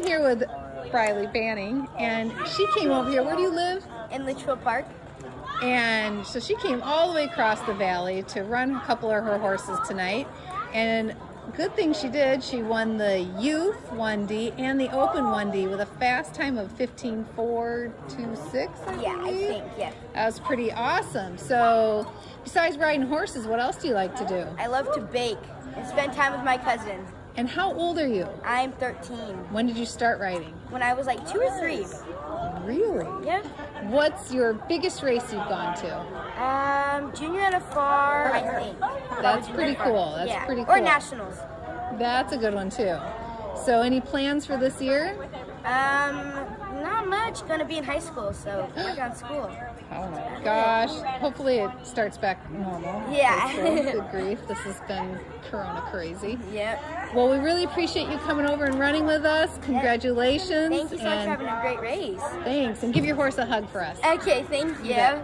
here with Briley Banning, and she came over here. Where do you live? In Litchfield Park. And so she came all the way across the valley to run a couple of her horses tonight. And good thing she did, she won the Youth 1D and the Open 1D with a fast time of 15:4.26, Yeah, I think, yeah. That was pretty awesome. So besides riding horses, what else do you like to do? I love to bake and spend time with my cousins. And how old are you? I'm 13. When did you start riding? When I was like 2 or 3. Really? Yeah. What's your biggest race you've gone to? Junior NFR, I think. That's Junior pretty NFR. cool. That's yeah. pretty cool. Or nationals. That's a good one too. So any plans for this year? Not much. Gonna be in high school, so working on school. Oh my gosh. Hopefully it starts back normal. Yeah. Good grief. This has been Corona crazy. Yep. Well, we really appreciate you coming over and running with us. Congratulations. Thank you so much for having a great race. Thanks. And give your horse a hug for us. Okay, thank you. Yeah.